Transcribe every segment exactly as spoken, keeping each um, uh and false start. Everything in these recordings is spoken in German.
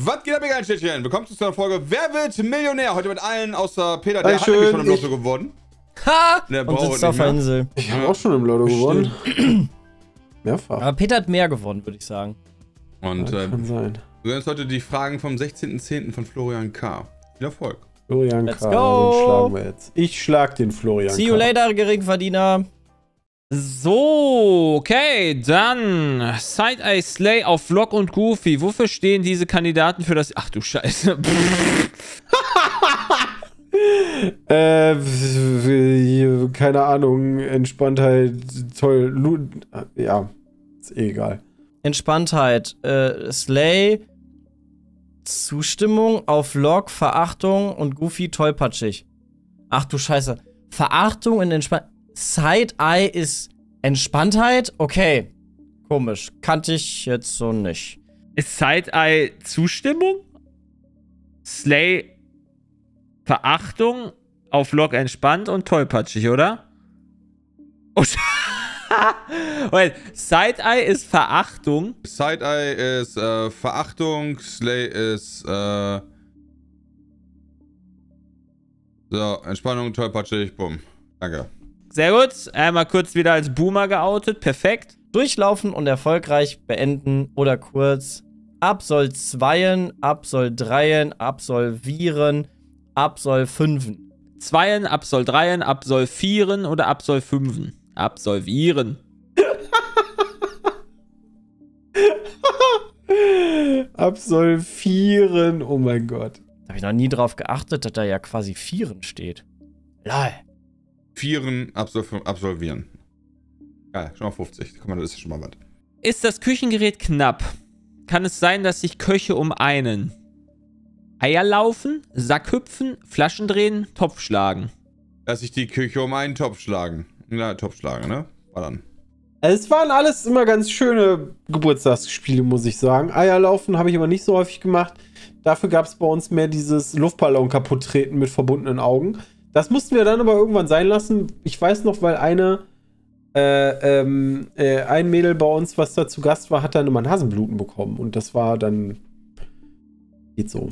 Was geht ab, ihr Städtchen? Willkommen zu einer Folge Wer wird Millionär? Heute mit allen außer Peter, der Hi, hat schön. nämlich schon im Lotto Ich- gewonnen. Ha! Der Und braucht sitzt auf nicht der mehr. Insel. Ich habe auch schon im Lotto gewonnen. Mehrfach. Aber Peter hat mehr gewonnen, würde ich sagen. Und Ja, äh, kann sein. du hörst heute die Fragen vom sechzehnten zehnten von Florian K. Viel Erfolg. Florian Let's K. go. Den schlagen wir jetzt. Ich schlag den Florian See you K. later, Geringverdiener. So, okay, dann Side-Eye Slay auf Vlog und Goofy. Wofür stehen diese Kandidaten für das... Ach du Scheiße. Äh, w- w- keine Ahnung, Entspanntheit, toll, Lu ja, ist eh egal. Entspanntheit. Äh, Slay. Zustimmung auf Log, Verachtung und Goofy tollpatschig. Ach du Scheiße. Verachtung und Entspanntheit. Side-Eye ist Entspanntheit? Okay. Komisch. Kannte ich jetzt so nicht. Ist Side-Eye Zustimmung? Slay Verachtung, auf Vlog entspannt und tollpatschig, oder? Oh, Sch- Wait, Side-Eye ist Verachtung. Side-Eye ist äh, Verachtung, Slay ist äh, so, Entspannung, tollpatschig, bumm. Danke. Sehr gut. Einmal kurz wieder als Boomer geoutet. Perfekt. Durchlaufen und erfolgreich beenden oder kurz Absol zweien, Absol dreien, Absolvieren, Absol fünfen. Zweien, Absol dreien, Absol vieren oder Absol fünfen. Absolvieren. Absolvieren, oh mein Gott. Da habe ich noch nie drauf geachtet, dass da ja quasi Vieren steht. Lol. Vieren, absol absolvieren. Geil, schon mal fünfzig. Guck mal, das ist schon mal was. Ist das Küchengerät knapp? Kann es sein, dass sich Köche um einen Eier laufen, Sack hüpfen, Flaschen drehen, Topf schlagen? Lass ich die Küche um einen Topf schlagen. Ja, Topf schlagen, ne? War dann. Es waren alles immer ganz schöne Geburtstagsspiele, muss ich sagen. Eierlaufen habe ich aber nicht so häufig gemacht. Dafür gab es bei uns mehr dieses Luftballon kaputt treten mit verbundenen Augen. Das mussten wir dann aber irgendwann sein lassen. Ich weiß noch, weil eine Äh, ähm, äh, ein Mädel bei uns, was da zu Gast war, hat dann immer ein Nasenbluten bekommen. Und das war dann. Geht so.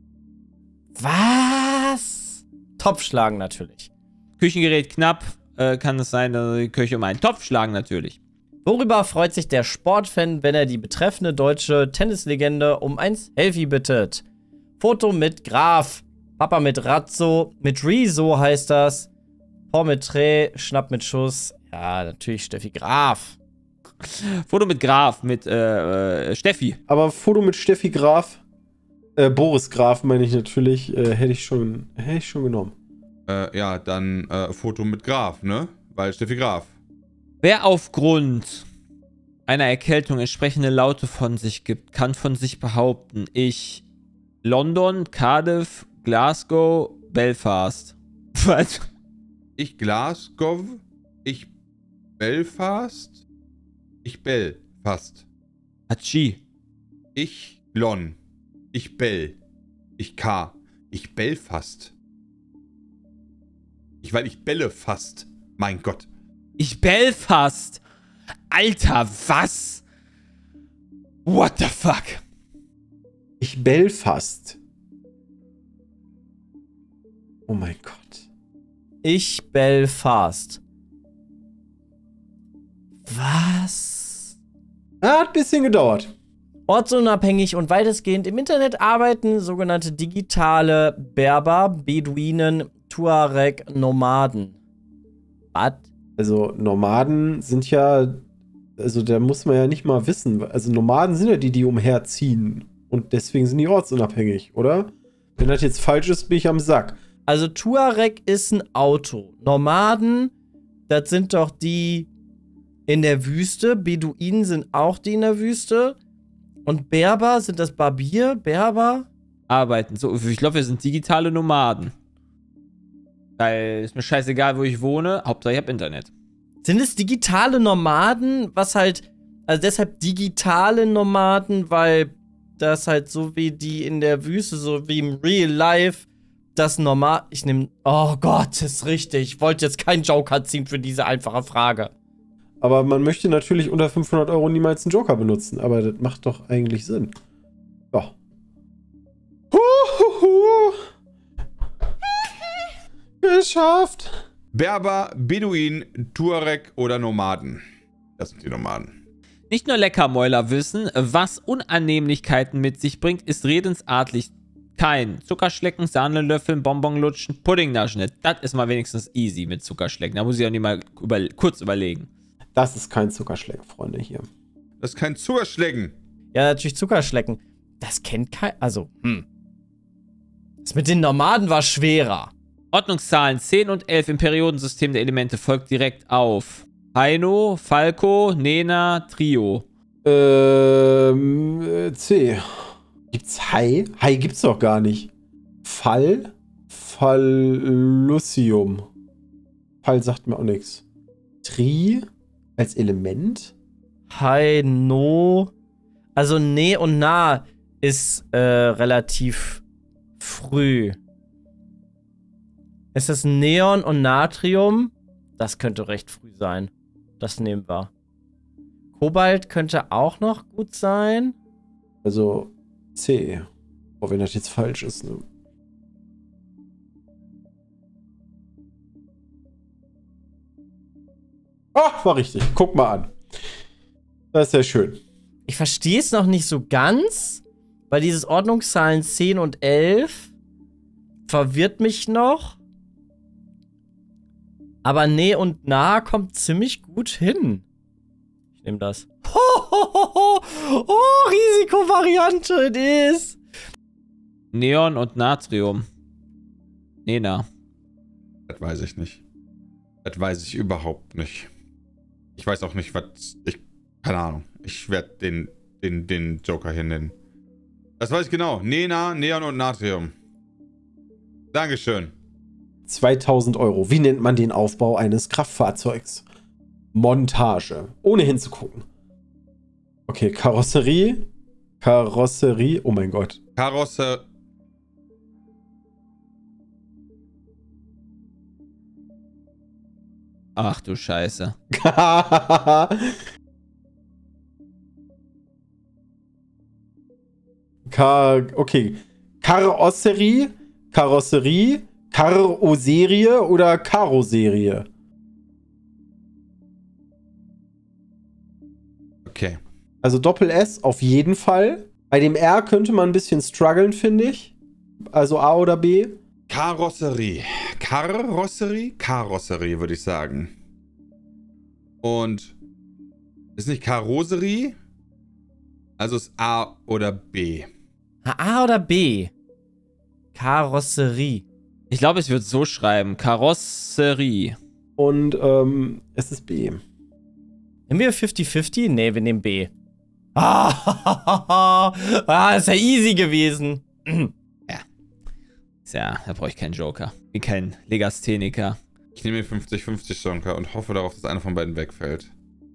Was? Topf schlagen natürlich. Küchengerät knapp. Äh, kann es sein, dass die Köche um einen Topf schlagen? Natürlich. Worüber freut sich der Sportfan, wenn er die betreffende deutsche Tennislegende um ein Selfie bittet? Foto mit Graf, Papa mit Razzo, mit Rezo heißt das. Paul mit Trä, Schnapp mit Schuss. Ja, natürlich Steffi Graf. Foto mit Graf, mit äh, äh, Steffi. Aber Foto mit Steffi Graf, äh, Boris Graf meine ich natürlich, äh, hätte ich schon, hätte ich schon genommen. Äh, ja, dann äh, Foto mit Graf, ne? Weil Steffi Graf. Wer aufgrund einer Erkältung entsprechende Laute von sich gibt, kann von sich behaupten, ich London, Cardiff, Glasgow, Belfast. Was? Ich Glasgow, ich Belfast, ich Belfast, Hatschi. ich Lon, ich Bell, ich K, ich Belfast. Ich, weil ich belle fast. Mein Gott. Ich Belfast. Alter, was? What the fuck? Ich Belfast. Oh mein Gott. Ich Belfast. Was? Hat ein bisschen gedauert. Ortsunabhängig und weitestgehend im Internet arbeiten sogenannte digitale Berber, Beduinen, Tuareg, Nomaden. Was? Also Nomaden sind ja, also da muss man ja nicht mal wissen. Also Nomaden sind ja die, die umherziehen. Und deswegen sind die ortsunabhängig, oder? Wenn das jetzt falsch ist, bin ich am Sack. Also Tuareg ist ein Auto. Nomaden, das sind doch die in der Wüste. Beduinen sind auch die in der Wüste. Und Berber, sind das Barbier? Berber? Arbeiten. So, ich glaube, wir sind digitale Nomaden. Weil ist mir scheißegal, wo ich wohne. Hauptsache ich habe Internet. Sind es digitale Nomaden? Was halt, also deshalb digitale Nomaden, weil das halt so wie die in der Wüste, so wie im Real Life, das normal. Ich nehme. Oh Gott, das ist richtig. Ich wollte jetzt keinen Joker ziehen für diese einfache Frage. Aber man möchte natürlich unter fünfhundert Euro niemals einen Joker benutzen. Aber das macht doch eigentlich Sinn. Ja. Juhu! Geschafft! Berber, Beduin, Tuareg oder Nomaden. Das sind die Nomaden. Nicht nur Leckermäuler wissen, was Unannehmlichkeiten mit sich bringt, ist redensartlich kein Zuckerschlecken, Sahnelöffeln, Bonbon lutschen, Pudding naschen. Das ist mal wenigstens easy mit Zuckerschlecken. Da muss ich auch nicht mal über, kurz überlegen. Das ist kein Zuckerschlecken, Freunde, hier. Das ist kein Zuckerschlecken. Ja, natürlich Zuckerschlecken. Das kennt kein... Also, hm. Das mit den Nomaden war schwerer. Ordnungszahlen zehn und elf im Periodensystem der Elemente folgt direkt auf. Heino, Falco, Nena, Trio. Ähm, äh, C. Gibt's Hai? Hai gibt's doch gar nicht. Fall? Fallusium. Fall sagt mir auch nichts. Tri als Element? Hi, no. Also, ne und na ist äh, relativ früh. Ist das Neon und Natrium? Das könnte recht früh sein. Das nehmen wir. Kobalt könnte auch noch gut sein. Also C. Oh, wenn das jetzt falsch ist, ne? Ach, war richtig. Guck mal an. Das ist ja schön. Ich verstehe es noch nicht so ganz, weil dieses Ordnungszahlen zehn und elf verwirrt mich noch. Aber nee und nah kommt ziemlich gut hin. Ich nehme das. Ho, ho, ho, ho. Oh, Risikovariante, it is. Neon und Natrium. Nena. Das weiß ich nicht. Das weiß ich überhaupt nicht. Ich weiß auch nicht, was... Ich, keine Ahnung. Ich werde den, den, den Joker hier nennen. Das weiß ich genau. Nena, Neon und Natrium. Dankeschön. zweitausend Euro. Wie nennt man den Aufbau eines Kraftfahrzeugs? Montage. Ohne hinzugucken. Okay, Karosserie. Karosserie. Oh mein Gott. Karosse... Ach du Scheiße. Kar okay. Karosserie, Karosserie, Karosserie oder Karosserie? Okay. Also Doppel-S auf jeden Fall. Bei dem R könnte man ein bisschen strugglen, finde ich. Also A oder B. Karosserie. Karosserie? Karosserie, würde ich sagen. Und ist nicht Karosserie? Also ist A oder B. A oder B? Karosserie. Ich glaube, es wird so schreiben. Karosserie. Und ähm, es ist B. Nehmen wir fünfzig fünfzig? Nee, wir nehmen B. Ah, ah, ist ja easy gewesen. Ja. Tja, da brauche ich keinen Joker. Wie kein Legastheniker. Ich nehme fünfzig fünfzig Joker und hoffe darauf, dass einer von beiden wegfällt.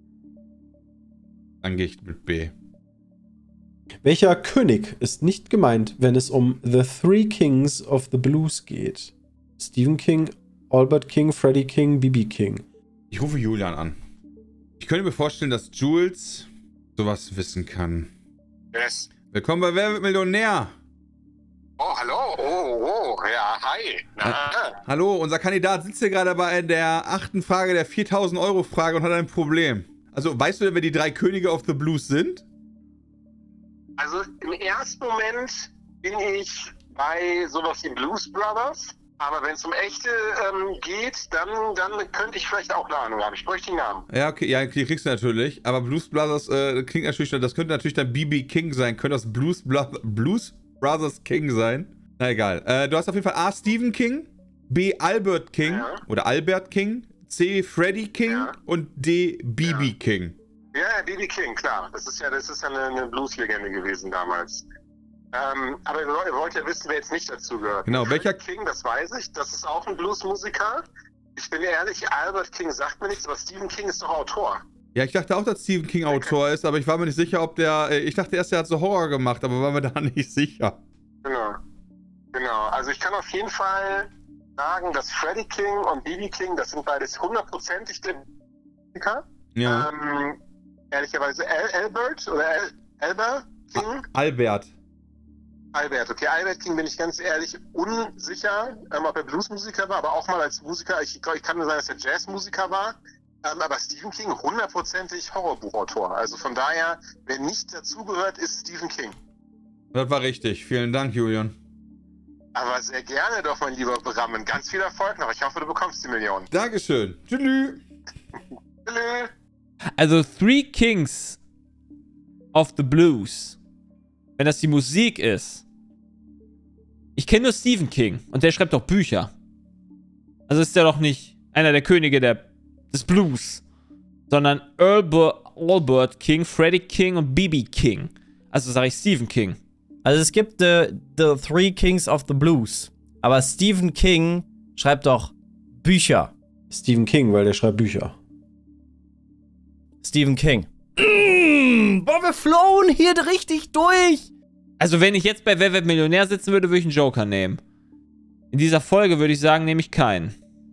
Dann gehe ich mit B. Welcher König ist nicht gemeint, wenn es um The Three Kings of the Blues geht? Stephen King, Albert King, Freddie King, B B King. Ich rufe Julian an. Ich könnte mir vorstellen, dass Jules sowas wissen kann. Yes. Willkommen bei Wer wird Millionär? Oh, hallo. Oh, oh, ja, hi. Na, Äh, hallo, unser Kandidat sitzt hier gerade bei der achten Frage der viertausend Euro Frage und hat ein Problem. Also, weißt du denn, wer die drei Könige of the Blues sind? also im ersten Moment bin ich bei sowas wie Blues Brothers. Aber wenn es um echte ähm, geht, dann, dann könnte ich vielleicht auch eine Ahnung haben. Ich bräuchte die Namen. Ja, okay, ja, die kriegst du natürlich. Aber Blues Brothers äh, klingt natürlich, das könnte natürlich dann B B King sein. Könnte das Blues, Bla Blues Brothers King sein? Na egal. Äh, du hast auf jeden Fall A. Stephen King, B. Albert King Ja. oder Albert King, C. Freddie King Ja. und D. B B King. Ja, B B King, klar. Das ist ja, das ist ja eine, eine Blues-Legende gewesen damals. Ähm, aber ihr wollt ja wissen, wer jetzt nicht dazu gehört. Genau, welcher- King, das weiß ich. Das ist auch ein Bluesmusiker. Ich bin ehrlich, Albert King sagt mir nichts, aber Stephen King ist doch Autor. Ja, ich dachte auch, dass Stephen King Autor ist, aber ich war mir nicht sicher, ob der. äh, Ich dachte erst, der hat so Horror gemacht, aber war mir da nicht sicher. Genau. Genau. Also ich kann auf jeden Fall sagen, dass Freddie King und B B King, das sind beides hundertprozentig der Musiker. Ja. Ähm, ehrlicherweise Al Albert oder Al Albert King. Albert. Albert, okay, Albert King bin ich ganz ehrlich unsicher, ähm, ob er Bluesmusiker war, aber auch mal als Musiker, ich glaube, ich kann nur sagen, dass er Jazzmusiker war, ähm, aber Stephen King hundertprozentig Horrorbuchautor. Also von daher, wer nicht dazugehört, ist Stephen King. Das war richtig. Vielen Dank, Julian. Aber sehr gerne doch, mein lieber Brammen. Ganz viel Erfolg noch. Ich hoffe, du bekommst die Million. Dankeschön. Tschüss. Tschüss. Also Three Kings of the Blues. Wenn das die Musik ist. Ich kenne nur Stephen King. Und der schreibt doch Bücher. Also ist der doch nicht einer der Könige der, des Blues. Sondern Albert, Albert King, Freddie King und B B King. Also sage ich Stephen King. Also es gibt the, the Three Kings of the Blues. Aber Stephen King schreibt doch Bücher. Stephen King, weil der schreibt Bücher. Stephen King. Mmh, boah, wir flowen hier richtig durch. Also wenn ich jetzt bei Wer wird Millionär sitzen würde, würde ich einen Joker nehmen. In dieser Folge würde ich sagen, nehme ich keinen.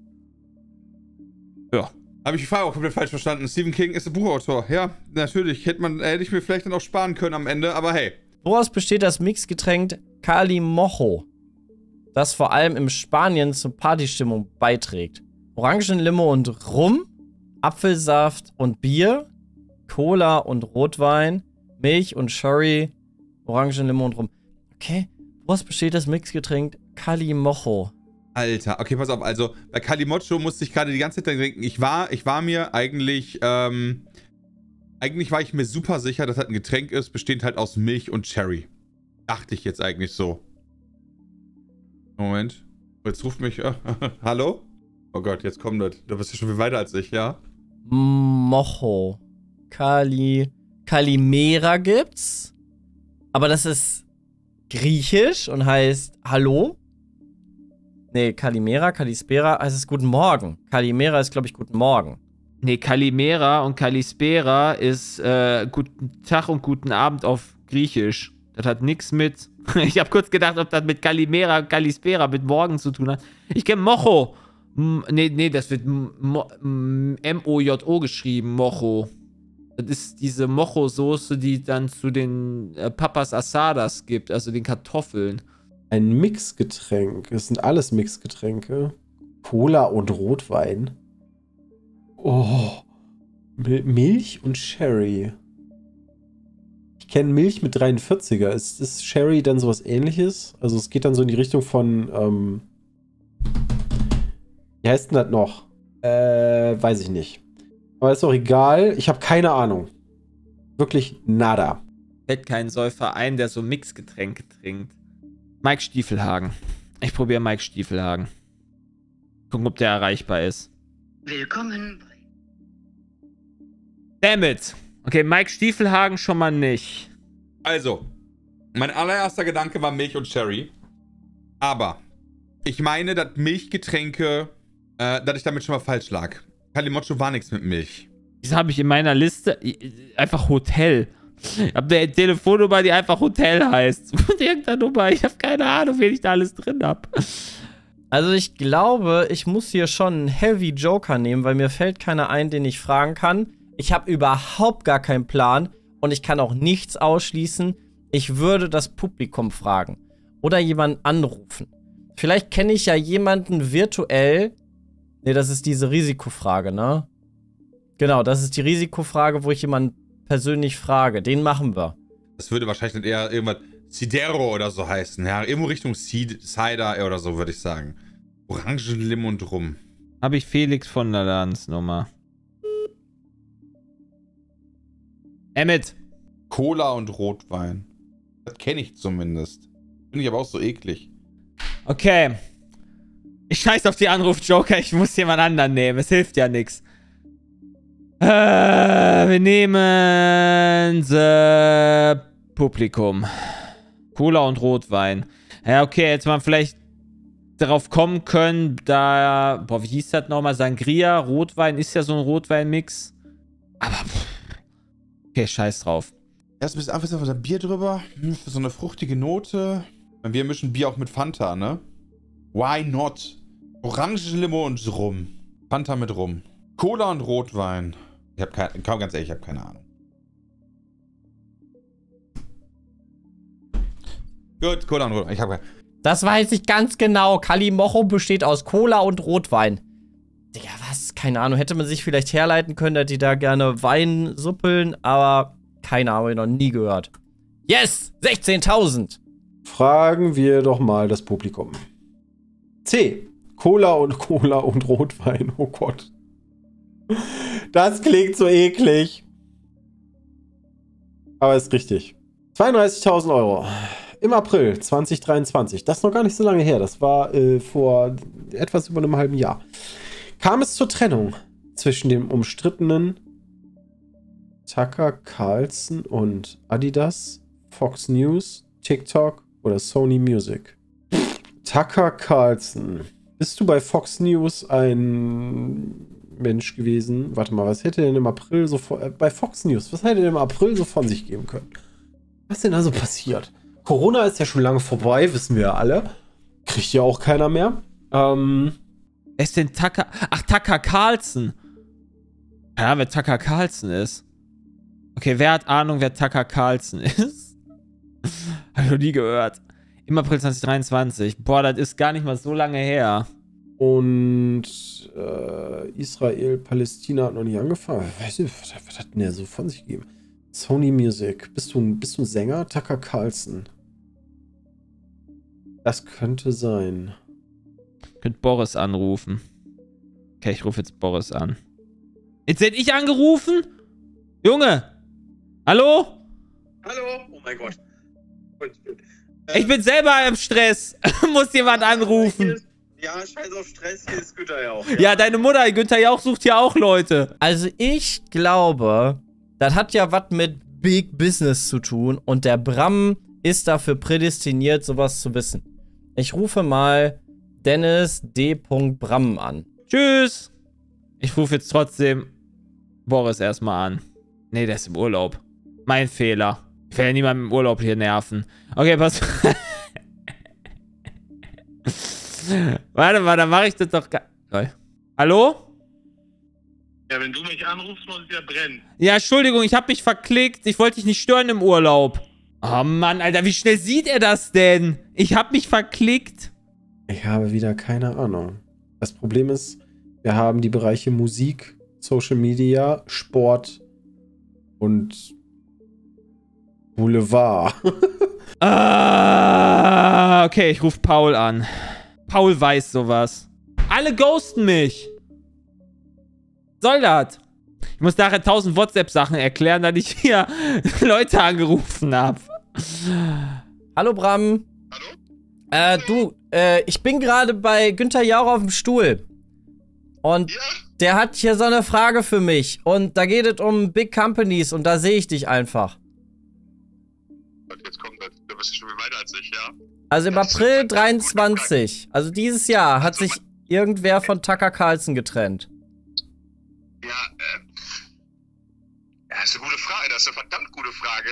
Ja. Habe ich die Frage auch komplett falsch verstanden. Stephen King ist ein Buchautor. Ja, natürlich. Hätte, man, hätte ich mir vielleicht dann auch sparen können am Ende, aber hey. Woraus besteht das Mixgetränk Kali Mojo, das vor allem in Spanien zur Partystimmung beiträgt? Orangenlimo und Rum, Apfelsaft und Bier, Cola und Rotwein, Milch und Sherry, Orangenlimo und Rum. Okay, woraus besteht das Mixgetränk Kali Mojo? Alter, okay, pass auf. Also, bei Kalimocho musste ich gerade die ganze Zeit denken, ich war, ich war mir eigentlich, ähm, eigentlich war ich mir super sicher, dass das ein Getränk ist, bestehend halt aus Milch und Cherry. Dachte ich jetzt eigentlich so. Moment. Jetzt ruft mich, äh, hallo? Oh Gott, jetzt kommt das. Du bist ja schon viel weiter als ich, ja? Mojo. Kali. Kalimera gibt's. Aber das ist griechisch und heißt Hallo. Nee, Kalimera, Kalispera heißt es Guten Morgen. Kalimera ist, glaube ich, Guten Morgen. Nee, Kalimera und Kalispera ist äh, Guten Tag und Guten Abend auf Griechisch. Das hat nichts mit... Ich habe kurz gedacht, ob das mit Kalimera und Kalispera mit Morgen zu tun hat. Ich kenne Mojo. M nee, nee, das wird M O J O geschrieben, Mojo. Das ist diese Mojo-Soße, die dann zu den äh, Papas Asadas gibt, also den Kartoffeln. Ein Mixgetränk. Es sind alles Mixgetränke. Cola und Rotwein. Oh. Mil Milch und Sherry. Ich kenne Milch mit dreiundvierziger. Ist, ist Sherry dann sowas ähnliches? Also es geht dann so in die Richtung von, ähm wie heißt denn das noch? Äh, weiß ich nicht. Aber ist auch egal. Ich habe keine Ahnung. Wirklich nada. Fällt kein Säufer ein, der so Mixgetränke trinkt. Mike Stiefelhagen. Ich probiere Mike Stiefelhagen. Gucken, ob der erreichbar ist. Willkommen. Damn it. Okay, Mike Stiefelhagen schon mal nicht. Also, mein allererster Gedanke war Milch und Cherry. Aber ich meine, dass Milchgetränke, äh, dass ich damit schon mal falsch lag. Kalimocho war nichts mit Milch. Wieso habe ich in meiner Liste einfach Hotel? Ich habe eine Telefonnummer, die einfach Hotel heißt. Mit irgendeiner Nummer. Ich habe keine Ahnung, wen ich da alles drin habe. Also ich glaube, ich muss hier schon einen Heavy Joker nehmen, weil mir fällt keiner ein, den ich fragen kann. Ich habe überhaupt gar keinen Plan und ich kann auch nichts ausschließen. Ich würde das Publikum fragen oder jemanden anrufen. Vielleicht kenne ich ja jemanden virtuell. Ne, das ist diese Risikofrage, ne? Genau, das ist die Risikofrage, wo ich jemanden persönlich frage. Den machen wir. Das würde wahrscheinlich dann eher irgendwas Cidero oder so heißen. Ja, irgendwo Richtung Cider oder so, würde ich sagen. Orangenlimo und Rum. Habe ich Felix von der Lanz Nummer. Emmet. Cola und Rotwein. Das kenne ich zumindest. Finde ich aber auch so eklig. Okay. Ich scheiß auf die Anruf-Joker. Ich muss jemand anderen nehmen. Es hilft ja nichts. Äh, wir nehmen the Publikum. Cola und Rotwein. Ja, okay, jetzt mal vielleicht darauf kommen können, da, boah, wie hieß das nochmal? Sangria, Rotwein ist ja so ein Rotwein-Mix. Aber, pff. Okay, scheiß drauf. Erst ein bisschen einfach so ein Bier drüber. Hm, für so eine fruchtige Note. Wir mischen Bier auch mit Fanta, ne? Why not? Orangenlimo und Rum. Fanta mit Rum. Cola und Rotwein. Ich habe keine, kaum ganz ehrlich, ich habe keine Ahnung. Gut, Cola und Rotwein. Ich habe Das weiß ich ganz genau. Kalimocho besteht aus Cola und Rotwein. Digga, was? Keine Ahnung. Hätte man sich vielleicht herleiten können, dass die da gerne Wein suppeln, aber keine Ahnung, hab ich noch nie gehört. Yes! sechzehntausend! Fragen wir doch mal das Publikum. C. Cola und Cola und Rotwein. Oh Gott. Das klingt so eklig. Aber ist richtig. zweiunddreißigtausend Euro. Im April zweitausenddreiundzwanzig. Das ist noch gar nicht so lange her. Das war äh, vor etwas über einem halben Jahr. Kam es zur Trennung zwischen dem umstrittenen Tucker Carlson und Adidas, Fox News, TikTok oder Sony Music? Tucker Carlson. Bist du bei Fox News ein Mensch gewesen? Warte mal, was hätte denn im April so vor, äh, bei Fox News, was hätte denn im April so von sich geben können? Was ist denn also passiert? Corona ist ja schon lange vorbei, wissen wir ja alle. Kriegt ja auch keiner mehr. Ähm. Wer ist denn Tucker? Ach, Tucker Carlson. Ja, wer Tucker Carlson ist. Okay, wer hat Ahnung, wer Tucker Carlson ist? Hab ich noch nie gehört. Im April zweitausenddreiundzwanzig. Boah, das ist gar nicht mal so lange her. Und äh, Israel, Palästina hat noch nicht angefangen. Weißt du, was, was hat denn der so von sich gegeben? Sony Music. Bist du, bist du ein Sänger? Tucker Carlson. Das könnte sein. Könnt Boris anrufen. Okay, ich rufe jetzt Boris an. Jetzt werd ich angerufen? Junge! Hallo? Hallo? Oh mein Gott. Ich bin selber im Stress. Muss jemand anrufen. Ja, scheiß auf Stress, hier ist Günther Jauch. Ja, ja, deine Mutter, Günther Jauch, sucht ja auch Leute. Also ich glaube, das hat ja was mit Big Business zu tun und der Bram ist dafür prädestiniert, sowas zu wissen. Ich rufe mal Dennis D. Bram an. Tschüss. Ich rufe jetzt trotzdem Boris erstmal an. Nee, der ist im Urlaub. Mein Fehler. Ich will ja niemanden im Urlaub hier nerven. Okay, pass. Warte mal, dann mache ich das doch gar. Hallo? Ja, wenn du mich anrufst, muss es ja brennen. Ja, Entschuldigung, ich habe mich verklickt. Ich wollte dich nicht stören im Urlaub. Oh Mann, Alter, wie schnell sieht er das denn? Ich habe mich verklickt. Ich habe wieder keine Ahnung. Das Problem ist, wir haben die Bereiche Musik, Social Media, Sport und Boulevard. Ah, okay, ich rufe Paul an. Paul weiß sowas. Alle ghosten mich. Soll das? Ich muss nachher tausend WhatsApp-Sachen erklären, dass ich hier Leute angerufen habe. Hallo Bram. Hallo? Äh, du, äh, ich bin gerade bei Günther Jauch auf dem Stuhl. Und Ja? der hat hier so eine Frage für mich. Und da geht es um Big Companies und da sehe ich dich einfach. Jetzt kommt das. Du bist schon viel weiter als ich, ja? Also im April dreiundzwanzig, also dieses Jahr, hat sich irgendwer von Tucker Carlson getrennt. Ja, äh. Ja, das ist eine gute Frage. Das ist eine verdammt gute Frage.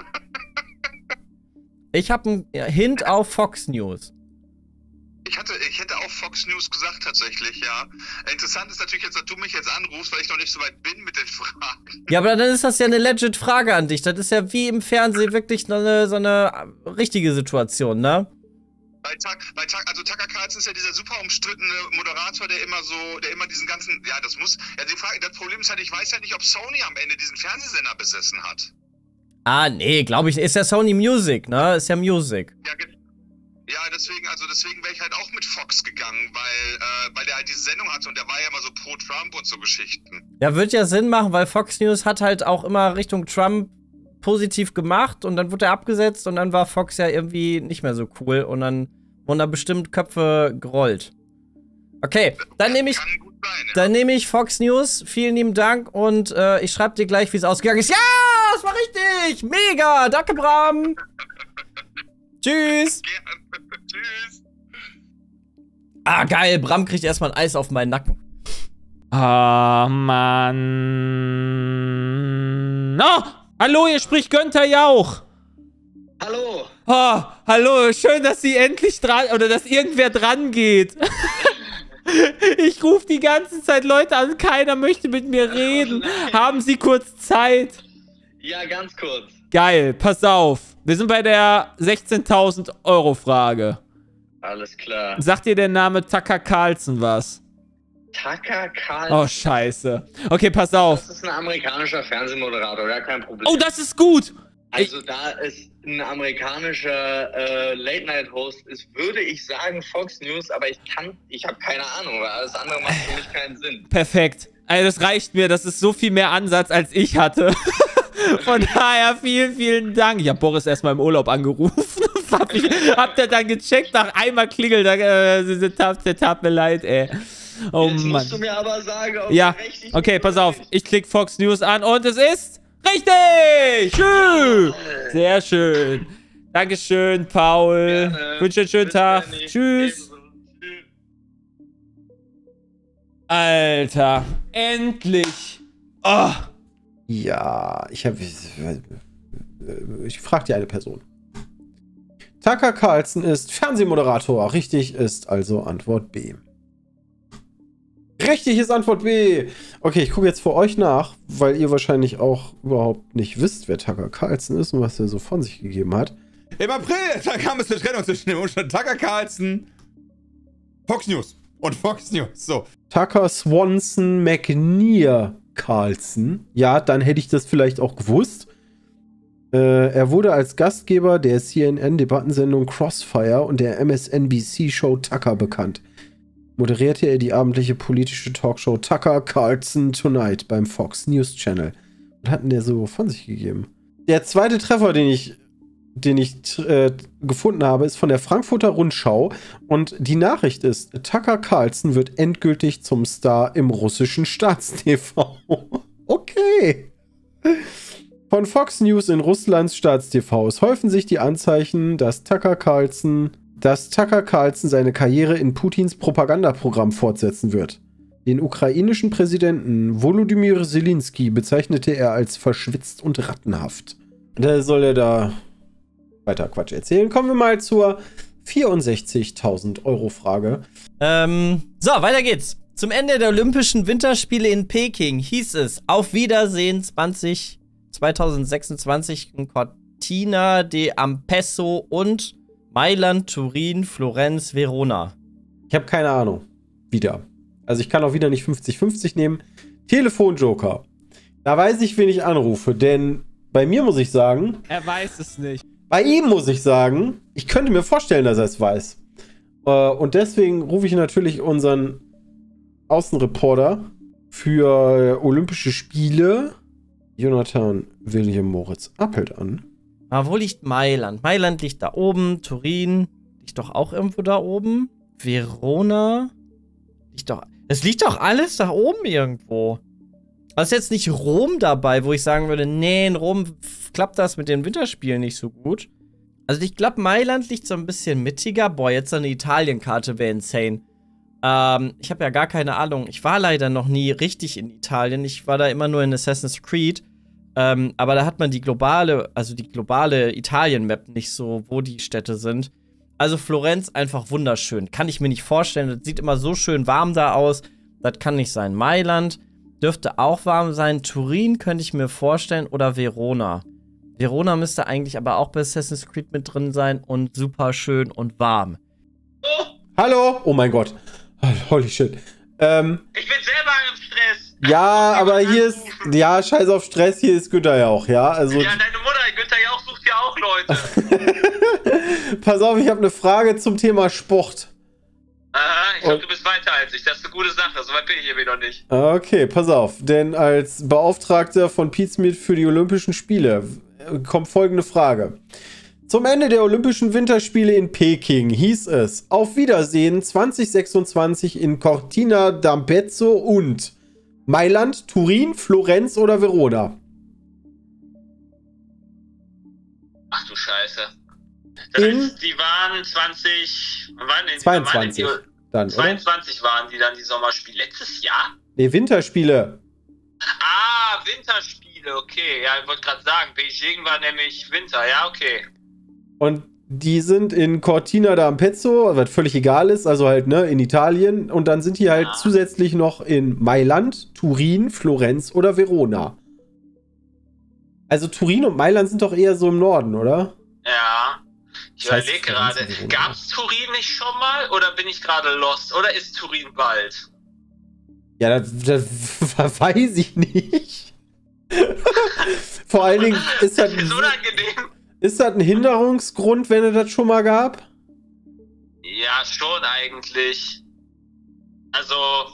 Ich habe einen Hint auf Fox News. Ich hatte, ich hätte auch Fox News gesagt, tatsächlich, ja. Interessant ist natürlich jetzt, dass du mich jetzt anrufst, weil ich noch nicht so weit bin mit den Fragen. Ja, aber dann ist das ja eine legit Frage an dich. Das ist ja wie im Fernsehen wirklich eine, so eine richtige Situation, ne? Bei Tuck, bei Tuck, also Tucker Carlson ist ja dieser super umstrittene Moderator, der immer so, der immer diesen ganzen, ja, das muss, ja, die Frage, das Problem ist halt, ich weiß ja nicht, ob Sony am Ende diesen Fernsehsender besessen hat. Ah, nee, glaube ich, ist ja Sony Music, ne? Ist ja Music. Ja, ja, deswegen, also deswegen wäre ich halt auch mit Fox gegangen, weil, äh, weil der halt diese Sendung hatte und der war ja immer so pro Trump und so Geschichten. Ja, wird ja Sinn machen, weil Fox News hat halt auch immer Richtung Trump positiv gemacht und dann wurde er abgesetzt und dann war Fox ja irgendwie nicht mehr so cool und dann wurden da bestimmt Köpfe gerollt. Okay, dann nehme ich, Kann gut sein, ja. dann nehme ich Fox News. Vielen lieben Dank und äh, ich schreibe dir gleich, wie es ausgegangen ist. Ja, das war richtig! Mega! Danke, Bram! Tschüss! Gerne. Tschüss. Ah, geil, Bram kriegt erstmal ein Eis auf meinen Nacken. Ah, Mann. Oh, hallo, hier spricht Günther Jauch. Hallo. Oh, hallo, schön, dass Sie endlich dran, oder dass irgendwer dran geht. Ich rufe die ganze Zeit Leute an, keiner möchte mit mir reden. Oh nein. Haben Sie kurz Zeit? Ja, ganz kurz. Geil, pass auf. Wir sind bei der sechzehntausend Euro Frage. Alles klar. Sagt dir der Name Tucker Carlson was? Tucker Carlson? Oh, scheiße. Okay, pass auf. Das ist ein amerikanischer Fernsehmoderator, ja, kein Problem. Oh, das ist gut. Also da es ein amerikanischer äh, Late-Night-Host ist, würde ich sagen Fox News, aber ich kann, ich habe keine Ahnung, weil alles andere macht für mich keinen Sinn. Perfekt. Also das reicht mir, das ist so viel mehr Ansatz, als ich hatte. Von daher vielen, vielen Dank. Ich habe Boris erstmal im Urlaub angerufen. hab, ich, hab der dann gecheckt, nach einmal klingelt, da, äh, der, tat, der tat mir leid, ey. Oh Jetzt Mann. musst du mir aber sagen, ob Ja, richtig okay, pass auf. Ich klicke Fox News an und es ist richtig. Schön. Sehr schön. Dankeschön, Paul. Gerne. Wünsche einen schönen Bis Tag. dann. Tschüss. Ebenso. Tschüss. Alter, endlich. Oh. Ja, ich habe. Ich frage dir eine Person. Tucker Carlson ist Fernsehmoderator. Richtig ist also Antwort B. Richtig ist Antwort B. Okay, ich gucke jetzt für euch nach, weil ihr wahrscheinlich auch überhaupt nicht wisst, wer Tucker Carlson ist und was er so von sich gegeben hat. Im April, da kam es zur Trennung zwischen dem Umstand Tucker Carlson, Fox News und Fox News. So. Tucker Swanson McNear Carlson. Ja, dann hätte ich das vielleicht auch gewusst. Äh, er wurde als Gastgeber der C N N-Debattensendung Crossfire und der M S N B C-Show Tucker bekannt. Moderierte er die abendliche politische Talkshow Tucker Carlson Tonight beim Fox News Channel. Was hat denn der so von sich gegeben? Der zweite Treffer, den ich, den ich äh, gefunden habe, ist von der Frankfurter Rundschau. Und die Nachricht ist, Tucker Carlson wird endgültig zum Star im russischen Staatstv. Okay. Von Fox News in Russlands Staatstv. Es häufen sich die Anzeichen, dass Tucker Carlson, dass Tucker Carlson seine Karriere in Putins Propagandaprogramm fortsetzen wird. Den ukrainischen Präsidenten Volodymyr Zelensky bezeichnete er als verschwitzt und rattenhaft. Da soll er da weiter Quatsch erzählen. Kommen wir mal zur vierundsechzigtausend Euro Frage. Ähm, so, weiter geht's. Zum Ende der Olympischen Winterspiele in Peking hieß es Auf Wiedersehen zwanzig, zweitausendsechsundzwanzig in Cortina d'Ampezzo und Mailand, Turin, Florenz, Verona. Ich habe keine Ahnung. Wieder. Also ich kann auch wieder nicht fünfzig fünfzig nehmen. Telefonjoker. Da weiß ich, wen ich anrufe, denn bei mir muss ich sagen, Er weiß es nicht. bei ihm muss ich sagen, ich könnte mir vorstellen, dass er es weiß. Äh, und deswegen rufe ich natürlich unseren Außenreporter für Olympische Spiele, Jonathan William Moritz Appelt, an. Aber wo liegt Mailand? Mailand liegt da oben, Turin liegt doch auch irgendwo da oben. Verona liegt doch. Es liegt doch alles da oben irgendwo. Also ist jetzt nicht Rom dabei, wo ich sagen würde, nee, in Rom klappt das mit den Winterspielen nicht so gut. Also ich glaube, Mailand liegt so ein bisschen mittiger. Boah, jetzt eine Italienkarte wäre insane. Ähm, ich habe ja gar keine Ahnung. Ich war leider noch nie richtig in Italien. Ich war da immer nur in Assassin's Creed. Ähm, aber da hat man die globale, also die globale Italien-Map nicht so, wo die Städte sind. Also Florenz einfach wunderschön. Kann ich mir nicht vorstellen. Das sieht immer so schön warm da aus. Das kann nicht sein. Mailand dürfte auch warm sein. Turin könnte ich mir vorstellen. Oder Verona. Verona müsste eigentlich aber auch bei Assassin's Creed mit drin sein. Und super schön und warm. Oh, Hallo? Oh mein Gott. Holy shit. Ähm, ich bin selber im Stress. ja, aber hier ist, ja, scheiß auf Stress, hier ist Günther ja auch, ja? Also, Ja, deine Mutter, Günther Jauch, sucht ja auch Leute. pass auf, ich habe eine Frage zum Thema Sport. Aha, ich glaube, Und- du bist weiter als ich. Das ist eine gute Sache. So weit bin ich irgendwie noch nicht. Okay, pass auf, denn als Beauftragter von Pete Smith für die Olympischen Spiele äh, kommt folgende Frage. Zum Ende der Olympischen Winterspiele in Peking hieß es Auf Wiedersehen zwanzig sechsundzwanzig in Cortina d'Ampezzo und Mailand, Turin, Florenz oder Verona. Ach du Scheiße. Das In- heißt, die waren zwanzig, wann waren denn die? zweiundzwanzig Wann waren denn dann, die? oder? zweiundzwanzig waren die dann die Sommerspiele. Letztes Jahr? Nee, Winterspiele. Ah, Winterspiele, okay. Ja, ich wollte gerade sagen, Beijing war nämlich Winter, ja, okay. Und die sind in Cortina d'Ampezzo, was völlig egal ist, also halt, ne, in Italien. Und dann sind die halt Ja. zusätzlich noch in Mailand, Turin, Florenz oder Verona. Also Turin und Mailand sind doch eher so im Norden, oder? Ja. Ich Scheiß überlege gerade, Florenz ist so gab es Turin nicht schon mal oder bin ich gerade lost? Oder ist Turin bald? Ja, das, das weiß ich nicht. Vor allen Dingen ist das, Das ist unangenehm. ist das ein Hinderungsgrund, wenn es das schon mal gab? Ja, schon eigentlich. Also,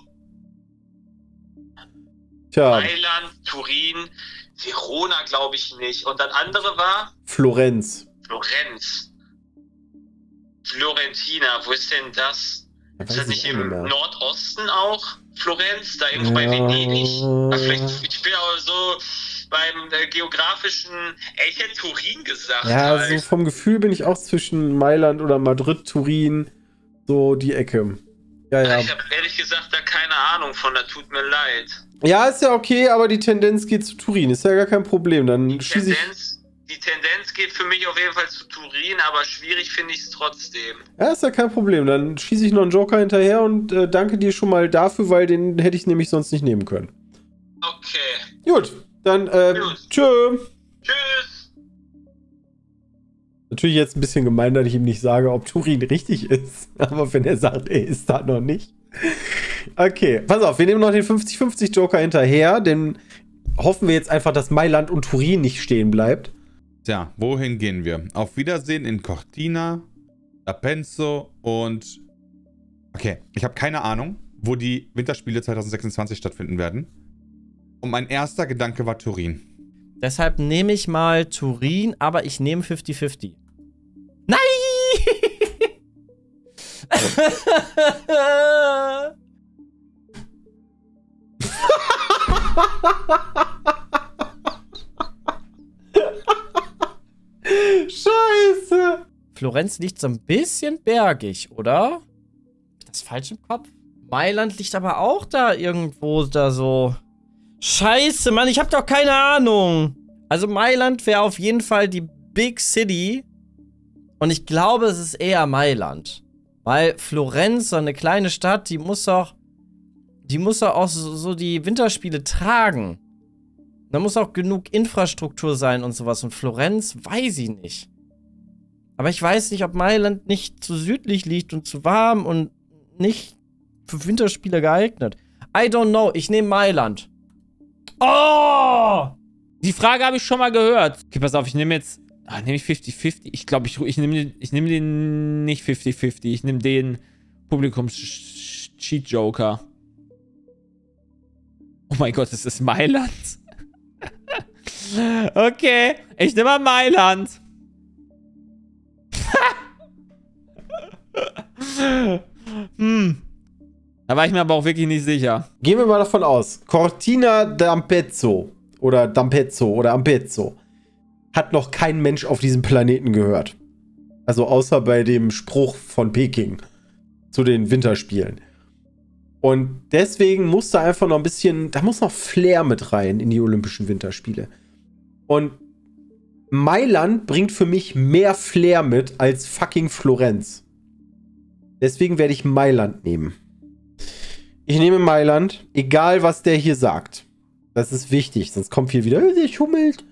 Tja, Mailand, Turin, Verona glaube ich nicht. Und das andere war Florenz. Florenz. Florentina, wo ist denn das? Ja, Ist weiß das nicht ich auch im nicht mehr. Nordosten auch? Florenz, da irgendwo bei Ja. Venedig? Ah, vielleicht, ich bin aber so beim äh, geografischen, ey, ich hätte Turin gesagt. Ja, halt. so vom Gefühl bin ich auch zwischen Mailand oder Madrid, Turin, so die Ecke. Ja, ja. Ich habe ehrlich gesagt da keine Ahnung von, da tut mir leid. Ja, ist ja okay, aber die Tendenz geht zu Turin. Ist ja gar kein Problem. Dann Die schieße ich. Tendenz, die Tendenz geht für mich auf jeden Fall zu Turin, aber schwierig finde ich es trotzdem. Ja, ist ja kein Problem. Dann schieße ich noch einen Joker hinterher und äh, danke dir schon mal dafür, weil den hätte ich nämlich sonst nicht nehmen können. Okay. Gut, dann äh, Gut. tschö. Tschüss. Natürlich jetzt ein bisschen gemein, dass ich ihm nicht sage, ob Turin richtig ist. Aber wenn er sagt, er ist da noch nicht. Okay, pass auf, wir nehmen noch den fünfzig fünfzig Joker hinterher, denn hoffen wir jetzt einfach, dass Mailand und Turin nicht stehen bleibt. Tja, wohin gehen wir? Auf Wiedersehen in Cortina, La Penso und... Okay, ich habe keine Ahnung, wo die Winterspiele zwanzig sechsundzwanzig stattfinden werden. Und mein erster Gedanke war Turin. Deshalb nehme ich mal Turin, aber ich nehme fünfzig fünfzig. Nein! Scheiße! Florenz liegt so ein bisschen bergig, oder? Hab ich das falsch im Kopf? Mailand liegt aber auch da irgendwo da so. Scheiße, Mann, ich hab doch keine Ahnung. Also Mailand wäre auf jeden Fall die Big City. Und ich glaube, es ist eher Mailand. Weil Florenz, so eine kleine Stadt, die muss doch, die muss doch auch so, so die Winterspiele tragen. Da muss auch genug Infrastruktur sein und sowas. Und Florenz weiß ich nicht. Aber ich weiß nicht, ob Mailand nicht zu südlich liegt und zu warm und nicht für Winterspiele geeignet. I don't know. Ich nehme Mailand. Oh! Die Frage habe ich schon mal gehört. Okay, pass auf, ich nehme jetzt... Ah, nehme ich fünfzig fünfzig? Ich glaube, ich, ich nehme den, ich nehm den nicht fünfzig fünfzig. Ich nehme den Publikums-Cheat-Joker. Oh mein Gott, es ist Mailand. Okay, ich nehme mal Mailand. hm. Da war ich mir aber auch wirklich nicht sicher. Gehen wir mal davon aus, Cortina d'Ampezzo oder d'Ampezzo oder Ampezzo hat noch kein Mensch auf diesem Planeten gehört. Also außer bei dem Spruch von Peking zu den Winterspielen. Und deswegen muss da einfach noch ein bisschen, da muss noch Flair mit rein in die Olympischen Winterspiele. Und Mailand bringt für mich mehr Flair mit als fucking Florenz. Deswegen werde ich Mailand nehmen. Ich nehme Mailand, egal was der hier sagt. Das ist wichtig, sonst kommt hier wieder, der schummelt.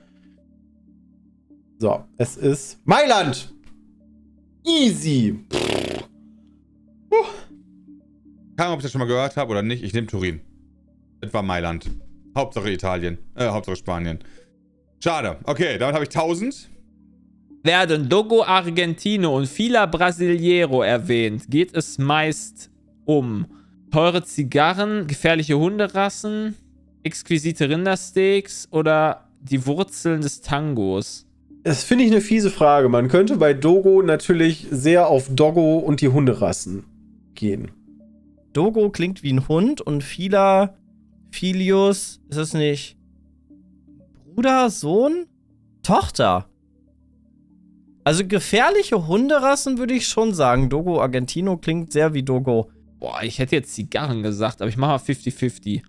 So, es ist Mailand. Easy. Keine Ahnung, ob ich das schon mal gehört habe oder nicht. Ich nehme Turin. Das war Mailand. Hauptsache Italien. Äh, Hauptsache Spanien. Schade. Okay, damit habe ich tausend. Werden Dogo Argentino und Fila Brasileiro erwähnt, geht es meist um teure Zigarren, gefährliche Hunderassen, exquisite Rindersteaks oder die Wurzeln des Tangos? Das finde ich eine fiese Frage. Man könnte bei Dogo natürlich sehr auf Doggo und die Hunderassen gehen. Dogo klingt wie ein Hund und Fila, Filius, ist das nicht Bruder, Sohn, Tochter? Also gefährliche Hunderassen würde ich schon sagen. Dogo Argentino klingt sehr wie Dogo. Boah, ich hätte jetzt Zigarren gesagt, aber ich mache mal fünfzig fünfzig.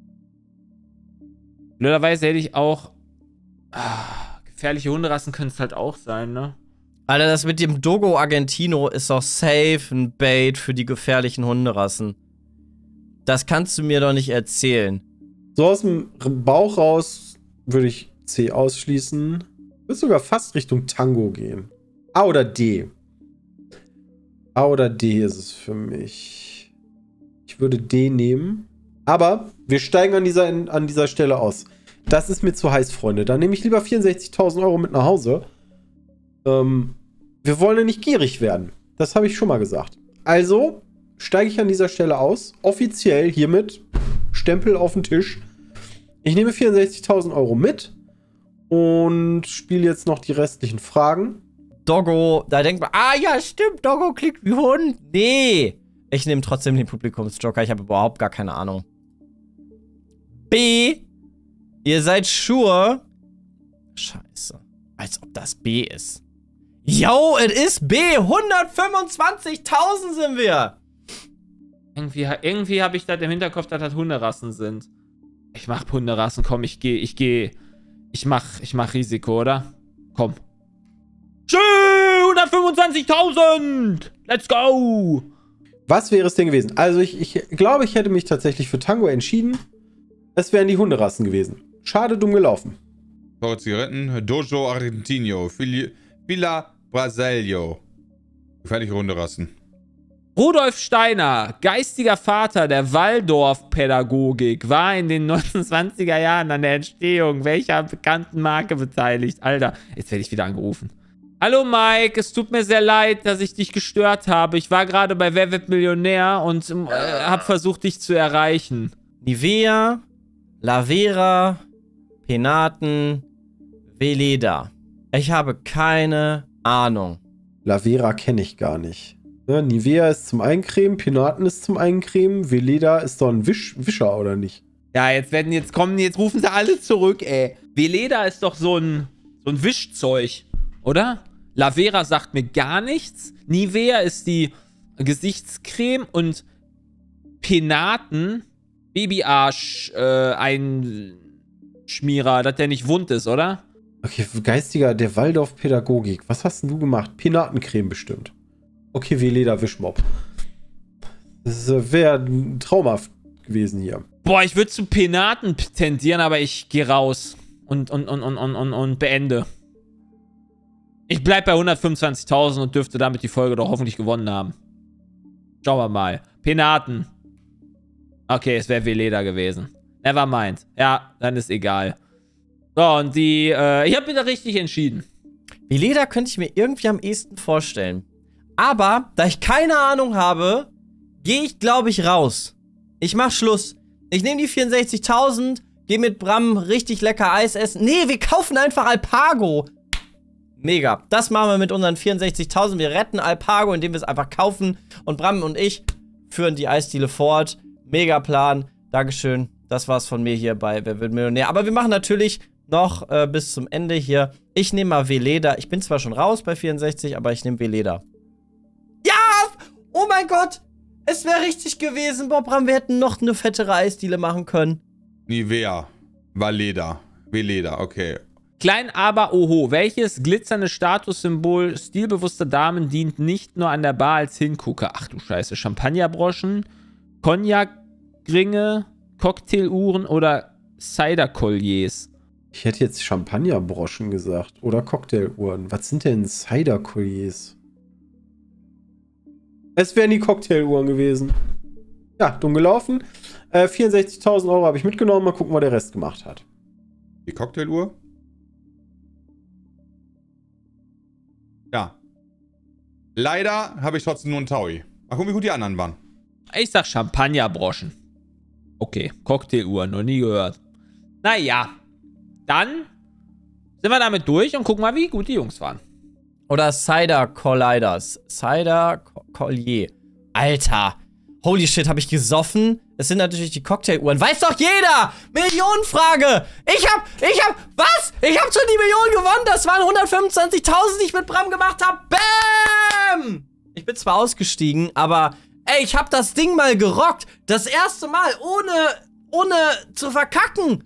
Blöderweise hätte ich auch... Ah, gefährliche Hunderassen können es halt auch sein, ne? Alter, das mit dem Dogo Argentino ist doch safe ein Bait für die gefährlichen Hunderassen. Das kannst du mir doch nicht erzählen. So aus dem Bauch raus würde ich C ausschließen. Würde sogar fast Richtung Tango gehen. A oder D? A oder D ist es für mich. Ich würde D nehmen. Aber wir steigen an dieser, an dieser Stelle aus. Das ist mir zu heiß, Freunde. Dann nehme ich lieber vierundsechzigtausend Euro mit nach Hause. Ähm, wir wollen ja nicht gierig werden. Das habe ich schon mal gesagt. Also steige ich an dieser Stelle aus. Offiziell hiermit. Stempel auf den Tisch. Ich nehme vierundsechzigtausend Euro mit. Und spiele jetzt noch die restlichen Fragen. Doggo, da denkt man, ah ja, stimmt, Doggo klickt wie Hund. Nee. Ich nehme trotzdem den Publikumsjoker. Ich habe überhaupt gar keine Ahnung. B. Ihr seid sure. Scheiße. Als ob das B ist. Yo, es ist B. hundertfünfundzwanzigtausend sind wir. Irgendwie, irgendwie habe ich das im Hinterkopf, dass das Hunderassen sind. Ich mach Hunderassen, komm, ich gehe, ich gehe. Ich mach, ich mach Risiko, oder? Komm. Schön, hundertfünfundzwanzigtausend! Let's go! Was wäre es denn gewesen? Also ich, ich glaube, ich hätte mich tatsächlich für Tango entschieden. Es wären die Hunderassen gewesen. Schade, dumm gelaufen. Teure Zigaretten, Dojo Argentino, Fili Villa Brasilio. Gefährliche Hunderassen. Rudolf Steiner, geistiger Vater der Waldorf-Pädagogik, war in den neunzehnhundertzwanziger Jahren an der Entstehung welcher bekannten Marke beteiligt? Alter, jetzt werde ich wieder angerufen. Hallo Mike, es tut mir sehr leid, dass ich dich gestört habe. Ich war gerade bei Wer wird Millionär und äh, habe versucht, dich zu erreichen. Nivea, Lavera, Penaten, Veleda. Ich habe keine Ahnung. Lavera kenne ich gar nicht. Ja, Nivea ist zum Eincremen, Penaten ist zum Eincremen, Veleda ist doch ein Wisch Wischer, oder nicht? Ja, jetzt werden jetzt kommen, jetzt rufen sie alle zurück, ey. Veleda ist doch so ein, so ein Wischzeug, oder? Lavera sagt mir gar nichts. Nivea ist die Gesichtscreme und Penaten, Babyarsch, äh, ein Schmierer, dass der nicht wund ist, oder? Okay, geistiger, der Waldorf-Pädagogik. Was hast denn du gemacht? Penatencreme bestimmt. Okay, Veleda Wischmopp. Das wäre traumhaft gewesen hier. Boah, ich würde zu Penaten tendieren, aber ich gehe raus und, und, und, und, und, und, und beende. Ich bleib bei hundertfünfundzwanzigtausend und dürfte damit die Folge doch hoffentlich gewonnen haben. Schauen wir mal. Penaten. Okay, es wäre Veleda gewesen. Never mind. Ja, dann ist egal. So, und die, äh, ich habe wieder richtig entschieden. Veleda könnte ich mir irgendwie am ehesten vorstellen. Aber, da ich keine Ahnung habe, gehe ich, glaube ich, raus. Ich mach Schluss. Ich nehme die vierundsechzigtausend, gehe mit Bram richtig lecker Eis essen. Nee, wir kaufen einfach Alpago. Mega. Das machen wir mit unseren vierundsechzigtausend. Wir retten Alpago, indem wir es einfach kaufen. Und Bram und ich führen die Eisdiele fort. Mega Plan. Dankeschön. Das war's von mir hier bei Wer wird Millionär. Aber wir machen natürlich noch äh, bis zum Ende hier. Ich nehme mal Veleda. Ich bin zwar schon raus bei vierundsechzig, aber ich nehme Veleda. Ja! Oh mein Gott! Es wäre richtig gewesen. Boah, Bram, wir hätten noch eine fettere Eisdiele machen können. Nivea. Valeda. Veleda, okay. Klein aber oho, welches glitzernde Statussymbol stilbewusster Damen dient nicht nur an der Bar als Hingucker? Ach du Scheiße, Champagnerbroschen, Cognac-Ringe, Cocktailuhren oder Cider-Colliers? Ich hätte jetzt Champagnerbroschen gesagt oder Cocktailuhren. Was sind denn Cider-Colliers? Es wären die Cocktailuhren gewesen. Ja, dumm gelaufen. Äh, vierundsechzigtausend Euro habe ich mitgenommen. Mal gucken, was der Rest gemacht hat. Die Cocktailuhr? Ja. Leider habe ich trotzdem nur einen Taui. Mal gucken, wie gut die anderen waren. Ich sag Champagnerbroschen. Okay, Cocktailuhren, noch nie gehört. Naja, dann sind wir damit durch und gucken mal, wie gut die Jungs waren. Oder Cider Colliders. Cider Collier. Alter. Holy shit, habe ich gesoffen? Es sind natürlich die Cocktailuhren. Weiß doch jeder! Millionenfrage! Ich hab, ich hab, was? Ich hab schon die Million gewonnen. Das waren hundertfünfundzwanzigtausend, die ich mit Bram gemacht habe. Bam! Ich bin zwar ausgestiegen, aber ey, ich hab das Ding mal gerockt. Das erste Mal, ohne, ohne zu verkacken.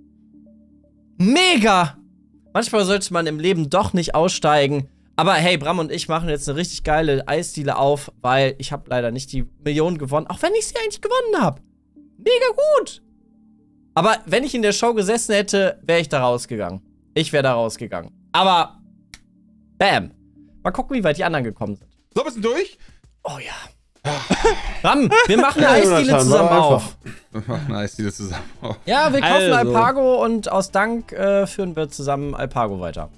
Mega! Manchmal sollte man im Leben doch nicht aussteigen. Aber hey, Bram und ich machen jetzt eine richtig geile Eisdiele auf, weil ich habe leider nicht die Million gewonnen, auch wenn ich sie eigentlich gewonnen habe. Mega gut. Aber wenn ich in der Show gesessen hätte, wäre ich da rausgegangen. Ich wäre da rausgegangen. Aber, bam. Mal gucken, wie weit die anderen gekommen sind. So, wir sind durch. Oh ja. Ram, wir machen eine Ja, Eisdiele Jonathan, zusammen war auf. Wir machen eine Eisdiele zusammen. Oh. Ja, wir kaufen Also. Alpago und aus Dank äh, führen wir zusammen Alpago weiter.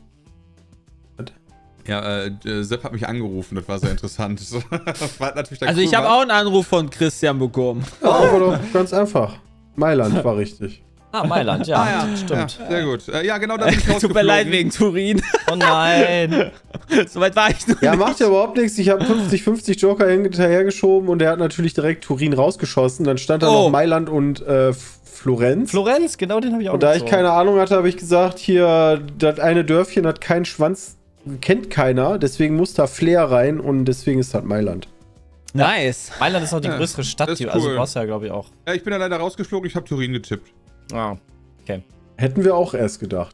Ja, äh, Sepp hat mich angerufen, das war sehr interessant. Das war natürlich der Also ich habe auch einen Anruf von Christian bekommen. Ja, aber doch ganz einfach. Mailand war richtig. Ah, Mailand, ja. Ah, ja, Stimmt. Ja, sehr gut. Äh, ja, genau, da bin ich Tut mir leid rausgeflogen. wegen Turin. Oh nein. Soweit war ich noch Ja, nicht. macht ja überhaupt nichts. Ich habe fünfzig fünfzig Joker hinterhergeschoben und der hat natürlich direkt Turin rausgeschossen. Dann stand da Oh. noch Mailand und äh, Florenz. Florenz, genau den habe ich auch Und da ich gezogen. keine Ahnung hatte, habe ich gesagt, hier, das eine Dörfchen hat keinen Schwanz, kennt keiner, deswegen muss da Flair rein und deswegen ist das Mailand. Nice. Mailand ist auch die Ja, größere Stadt, das ist die, also cool. brauchst du ja, glaube ich, auch. Ja, ich bin ja leider rausgeflogen, ich habe Turin getippt. Ah. Hätten wir auch erst gedacht.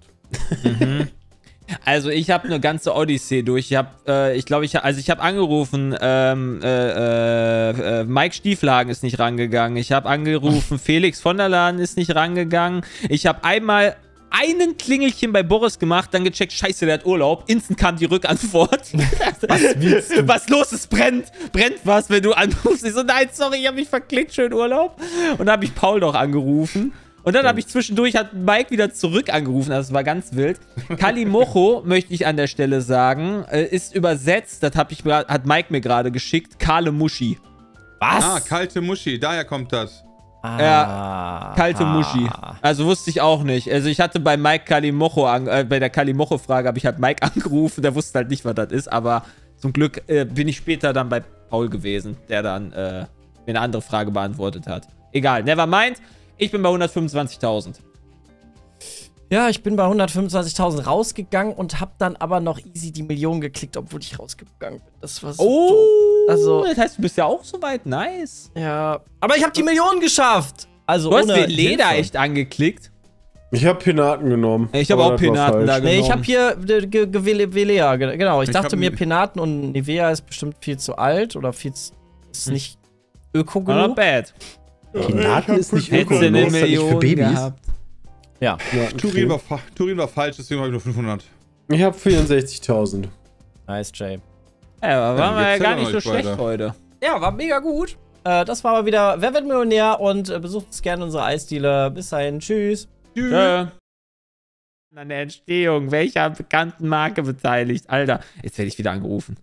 Also ich habe eine ganze Odyssee durch. Ich habe, äh, ich glaube, ich, also ich habe angerufen, ähm, äh, äh, Mike Stieflagen ist nicht rangegangen. Ich habe angerufen, Felix von der Laden ist nicht rangegangen. Ich habe einmal einen Klingelchen bei Boris gemacht, dann gecheckt, scheiße, der hat Urlaub. Instant kam die Rückantwort. Was willst du? Was los ist, brennt. Brennt was, wenn du anrufst. Ich so, nein, sorry, ich habe mich verklickt, schön Urlaub. Und dann habe ich Paul noch angerufen. Und dann habe ich zwischendurch, hat Mike wieder zurück angerufen, also das war ganz wild. Kalimocho, möchte ich an der Stelle sagen, äh, ist übersetzt, das hab ich, hat Mike mir gerade geschickt, Kale Muschi. Was? Ah, kalte Muschi, daher kommt das. Ah. Ja, kalte Muschi. Also wusste ich auch nicht. Also ich hatte bei Mike Kalimocho, an, äh, bei der Kalimocho-Frage habe ich halt Mike angerufen, der wusste halt nicht, was das ist, aber zum Glück äh, bin ich später dann bei Paul gewesen, der dann äh, mir eine andere Frage beantwortet hat. Egal, never mind. Ich bin bei hundertfünfundzwanzigtausend. Ja, ich bin bei hundertfünfundzwanzigtausend rausgegangen und hab dann aber noch easy die Million geklickt, obwohl ich rausgegangen bin. Das war so Oh, dumm. Also, das heißt, du bist ja auch soweit. Nice. ja. Aber ich habe die Million geschafft. Also Du hast ohne Leder Hilfe. echt angeklickt. Ich habe Penaten genommen. Ich habe aber auch das war Penaten falsch. da Nee, ich genommen. habe hier ge- ge- ge- Velea, ge- genau. Ich, Ich dachte hab mir, n- Penaten und Nivea ist bestimmt viel zu alt oder viel zu, ist Hm. nicht öko Not genug. bad. Penaten ist nicht Hättest öko, du eine ist das nicht für Million Babys? gehabt. Ja. Ja, okay. Turin war, fa- Turin war falsch, deswegen habe ich nur fünfhundert. Ich habe vierundsechzigtausend. Nice, Jay. Ja, aber waren wir ja geht's gar ja nicht so noch schlecht weiter. heute. Ja, war mega gut. Äh, das war mal wieder Wer wird Millionär und äh, besucht uns gerne unsere Eisdiele. Bis dahin, tschüss. Tschö. An der Entstehung welcher bekannten Marke beteiligt? Alter, jetzt werde ich wieder angerufen.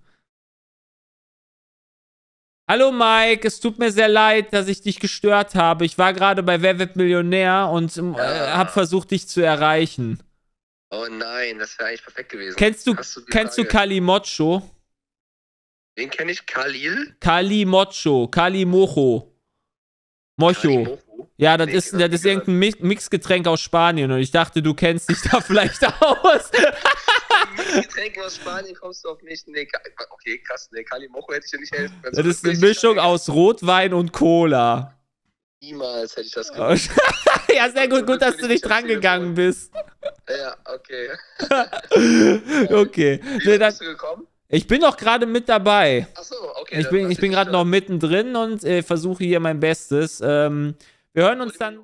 Hallo Mike, es tut mir sehr leid, dass ich dich gestört habe. Ich war gerade bei Wer wird Millionär und ähm, äh, habe versucht, dich zu erreichen. Oh nein, das wäre eigentlich perfekt gewesen. Kennst du, Hast du die kennst du Frage? Kalimocho? Den kenne ich, Khalil. Kalimocho, Kalimocho. Mocho. Kalimocho. Ja, das Nee, ist, das das hab ich ist irgendein Mi- Mixgetränk aus Spanien und ich dachte, du kennst dich da vielleicht aus. Getränke aus Spanien kommst du auf mich. Nee, Ka- okay, krass. Nee, Kalimocho hätte ich dir nicht helfen können. Das ist eine Richtig Mischung geil. aus Rotwein und Cola. Niemals hätte ich das gemacht. Ja, sehr gut, gut, dass du nicht drangegangen bist. Ja, okay. Okay. Wie Nee, weit dann, bist du gekommen? ich bin noch gerade mit dabei. Achso, okay. Ich dann bin, lass ich bin dich gerade stören. noch mittendrin und äh, versuche hier mein Bestes. Ähm, wir hören uns dann.